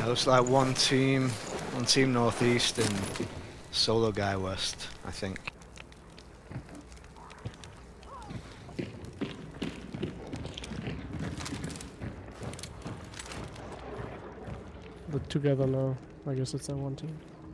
looks like one team northeast and solo guy west, I think. But together now. I guess it's that one team.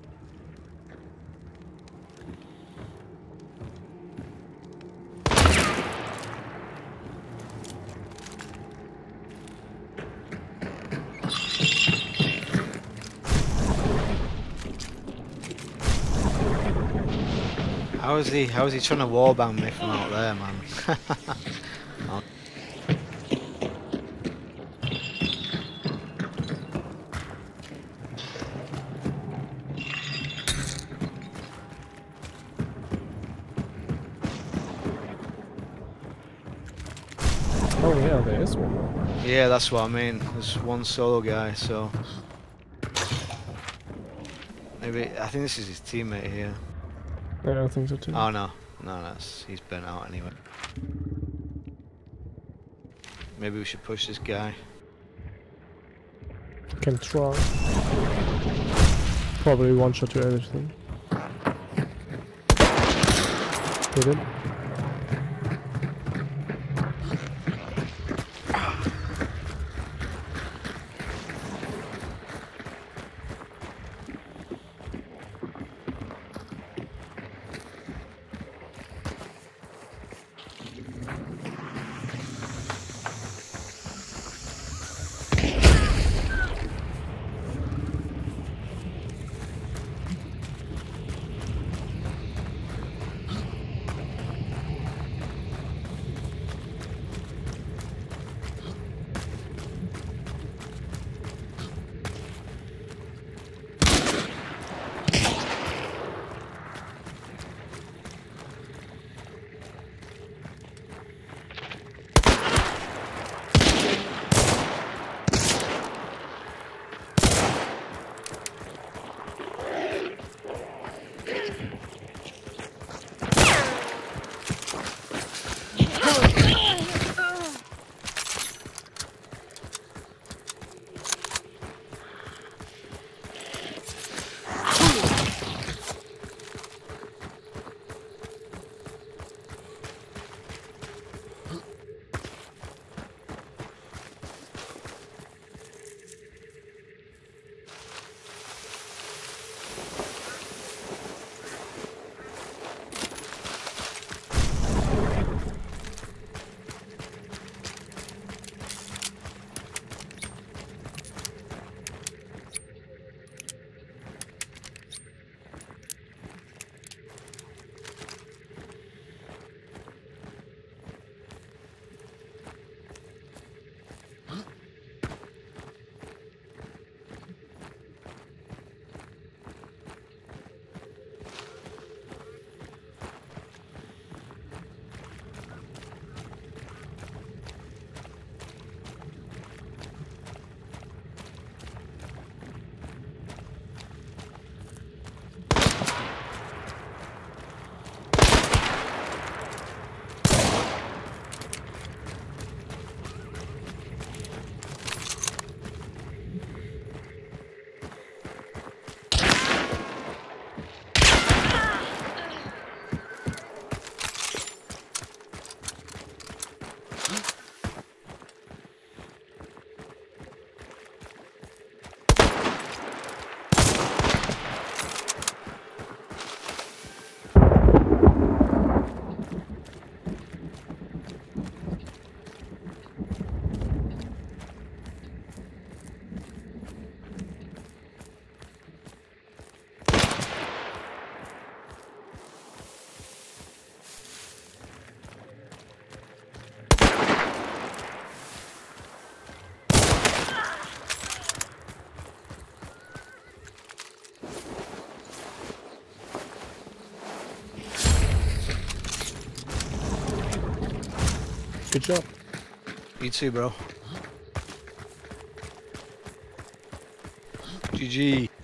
How is he trying to warband me from out there, man? Oh. Oh yeah, there is one more. Yeah, that's what I mean. There's one solo guy, so maybe I think this is his teammate here. Yeah, I think so too. Oh no, he's been out anyway. Maybe we should push this guy. Can try. Probably one shot to everything. Hit him. Good job. You too, bro. GG.